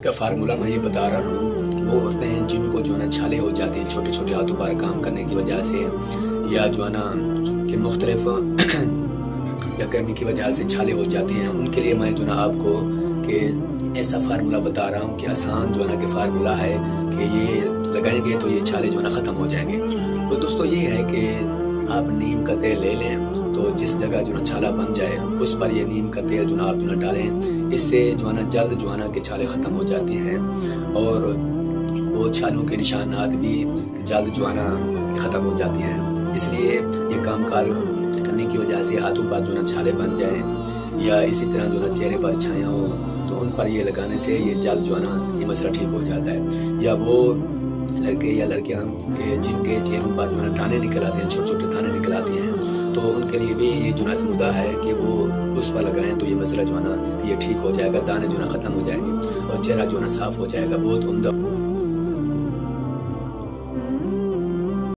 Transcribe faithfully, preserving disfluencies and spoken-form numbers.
का फार्मूला मैं ये बता रहा हूँ कि वो होते हैं जिनको जो है ना छाले हो जाते हैं छोटे छोटे हाथों पर काम करने की वजह से, या जो है ना कि मुख्तलिफ या गर्मी की वजह से छाले हो जाते हैं। उनके लिए मैं जो ना आपको कि ऐसा फार्मूला बता रहा हूँ कि आसान जो है ना कि फार्मूला है कि ये लगाएंगे तो ये छाले जो है ना ख़त्म हो जाएंगे। तो दोस्तों ये है कि आप नीम का तेल ले लें, तो जिस जगह जो ना छाला बन जाए उस पर ये नीम का तेल जो ना आप जो ना डालें। इससे जो है ना जल्द जो है ना कि छाले ख़त्म हो जाते हैं और वो छालों के निशानात भी जल्द जो है ना ख़त्म हो जाते हैं। इसलिए ये काम कार करने की वजह से हाथों पर जो ना छाले बन जाएं या इसी तरह जो ना चेहरे पर छाया हो तो उन पर ये लगाने से ये जल्द जो है ना ये मसला ठीक हो जाता है। या वो लड़के या लड़कियां के जिनके चेहरों पर जो ना दाने निकल आते हैं, छोटे छोटे दाने निकल आते हैं, तो उनके लिए भी ये जो ना मुद्दा है कि वो उस पर लगाएं तो ये मसला जो है ना ये ठीक हो जाएगा, दाने जो ना ख़त्म हो जाएंगे और चेहरा जो ना साफ़ हो जाएगा। बहुत उम्दा